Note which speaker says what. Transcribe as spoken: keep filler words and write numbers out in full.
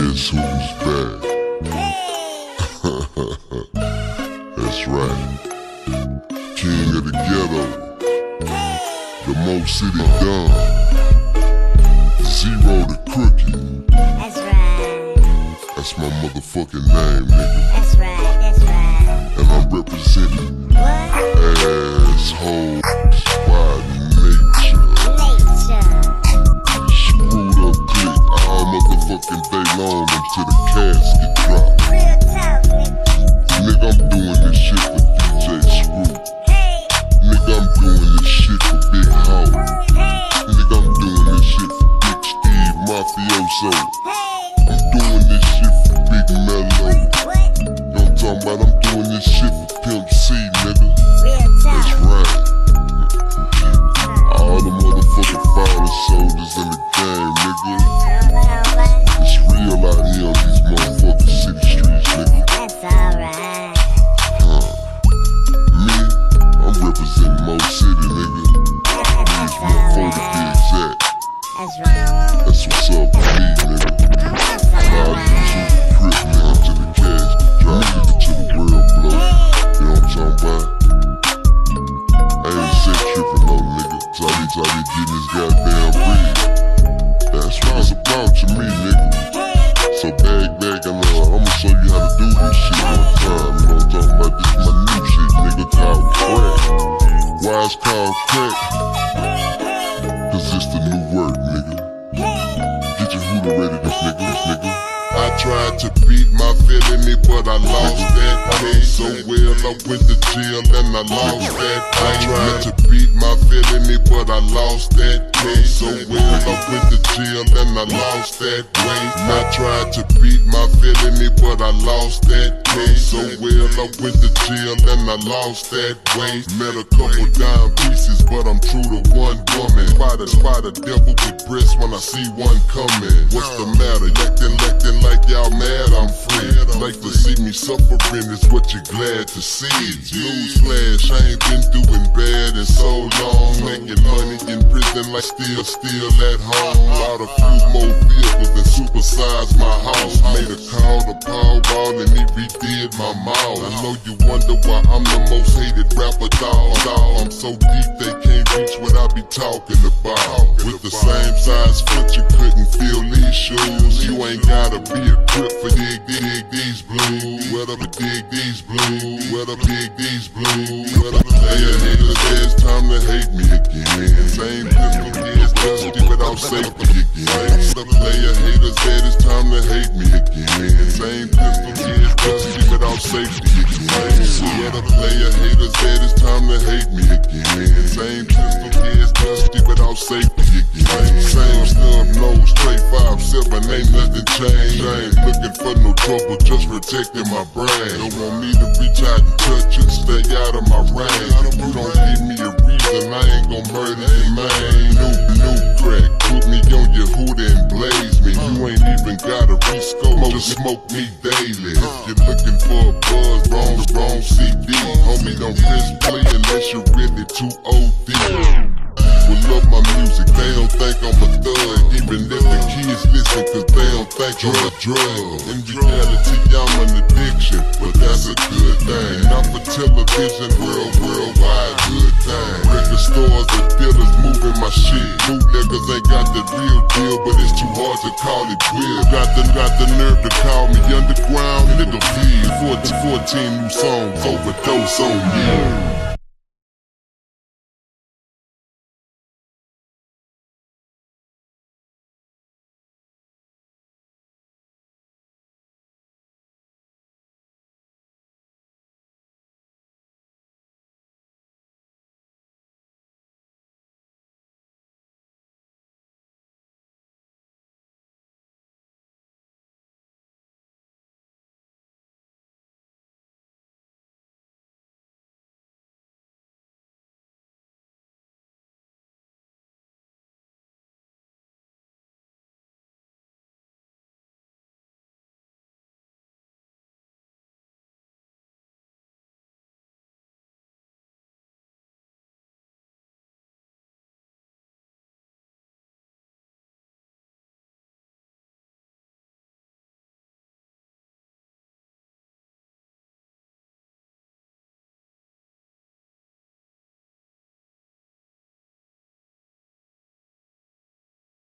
Speaker 1: Guess who's back? That's right. King of the ghetto, the Mo City Don, Zero the Crookie.
Speaker 2: That's right.
Speaker 1: That's my motherfucking name, nigga.
Speaker 2: That's right, that's right.
Speaker 1: And I'm representing
Speaker 2: What?
Speaker 1: asshole squad nature.
Speaker 2: Nature.
Speaker 1: Screwed up click all motherfucking day long until the casket drop.
Speaker 2: Real talk, nigga.
Speaker 1: Nigga, I'm doing this shit for D J Screw.
Speaker 2: Hey,
Speaker 1: Nigga, I'm doing this shit for Big Hog.
Speaker 2: hey,
Speaker 1: Nigga, I'm doing this shit for Big Steve Mafioso.
Speaker 2: hey.
Speaker 1: I'm doing this shit for Big Mello.
Speaker 2: What?
Speaker 1: You know what I'm talking about? I'm doing this shit for Pimp C, nigga.
Speaker 2: Real
Speaker 1: That's
Speaker 2: talk.
Speaker 1: right. All the motherfucking fallen soldiers in the game, nigga. It's real out here on these motherfucking city streets, nigga.
Speaker 2: That's alright.
Speaker 1: Huh. Me, I'm representing Mo City, nigga.
Speaker 2: That's
Speaker 1: Before to be
Speaker 2: alright.
Speaker 1: exact.
Speaker 2: That's right.
Speaker 1: That's what's up with me, nigga.
Speaker 2: That's
Speaker 1: All these
Speaker 2: alright.
Speaker 1: who crip me until the cash drop, nigga, till the world blow. You know what I'm talking about? I ain't set tripping no nigga. So I need to get getting this goddamn bread. That's what it's about to me, nigga. So bag back and uh, I'ma show you how to do this shit one time. You know what I'm talking about? This is my new shit, nigga, called crack. Why it's called crack? Cause it's the new word, nigga. Get your hooter ready, this nigga, this nigga. I tried to beat my felony, but I lost that day. So well, I went to jail and I lost that day. I tried to beat my felony, but I lost that day. So well, I went to jail and I lost that way. I tried to beat my felony, but I lost that day. So well, I went to jail and I lost that way. Met a couple dime pieces, but I'm true to one woman. Spot a, spot a devil with breasts when I see one coming. What's the matter? Acting, acting like y'all mad, I'm free. Like to see me suffering is what you're glad to see. Newsflash, I ain't been doing bad in so long. Making money in prison like still, still at home. Bought a few more vehicles and supersized my house. Made a call to Powerball and he redid my mouth. I know you wonder why I'm the most hated rapper, dog. dog. I'm so deep they can't reach what I be talking about. With the same size foot you couldn't feel these shoes. You ain't gotta be a crip for dig, dig these blues. Wet up, dig these blues. Wet up, dig these blues. Wet up, player haters, it's time to hate me again. Same pistol is dusty without safety again. The player haters said it's time to hate me again. Same pistol is dusty without safety again. Wet up, player haters said it's time to hate me again. Same pistol is dusty without safety again. Same snub nose, straight five seven, ain't nothing changed. I ain't looking for no trouble, just protecting my brain. Don't want me to reach out and touch it, stay out of my range. If you don't give me a reason, I ain't gon' murder you, man. New, new crack, put me on your hood and blaze me. You ain't even gotta re-scope, just smoke me daily. If you're looking for a buzz, wrong, the wrong C D. Homie, don't press play unless you're really too O D. Will love my music, they don't think I'm a thug. Even if the kids listen, cause they don't think I'm a drug. In reality, I'm an addiction, but that's a good thing. Not for television, world, worldwide, good thing. Record stores and dealers moving my shit. Bootleggers ain't got the real deal, but it's too hard to call it real. Got the, got the nerve to call me underground, nigga, please. fourteen new songs, overdose on you.